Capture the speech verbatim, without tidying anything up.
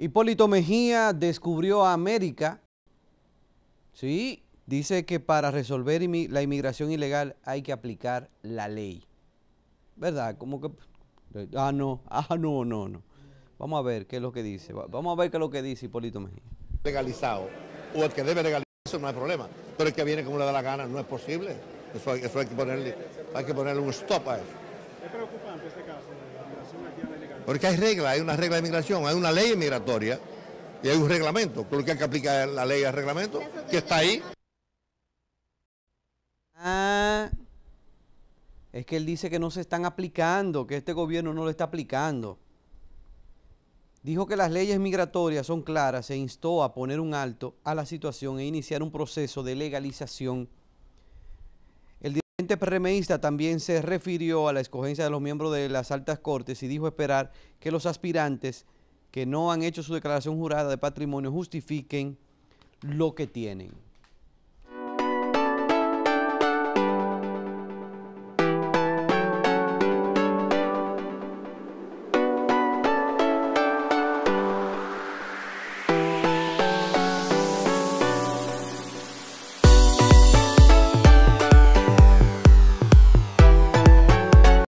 Hipólito Mejía descubrió a América, ¿sí? Dice que para resolver imi- la inmigración ilegal hay que aplicar la ley. ¿Verdad? Como que, ah, no, ah, no, no, no. Vamos a ver qué es lo que dice. Va- Vamos a ver qué es lo que dice Hipólito Mejía. Legalizado, o el que debe legalizarse no hay problema, pero el que viene como le da la gana no es posible. Eso, hay- eso hay, que ponerle, hay que ponerle un stop a eso. Es preocupante este caso de la migración haitiana ilegal. Porque hay reglas, hay una regla de migración, hay una ley migratoria y hay un reglamento. Por lo que hay que aplicar la ley al reglamento, que está ahí. Ah, es que él dice que no se están aplicando, que este gobierno no lo está aplicando. Dijo que las leyes migratorias son claras e instó a poner un alto a la situación e iniciar un proceso de legalización. El dirigente PRMista también se refirió a la escogencia de los miembros de las altas cortes y dijo esperar que los aspirantes que no han hecho su declaración jurada de patrimonio justifiquen lo que tienen.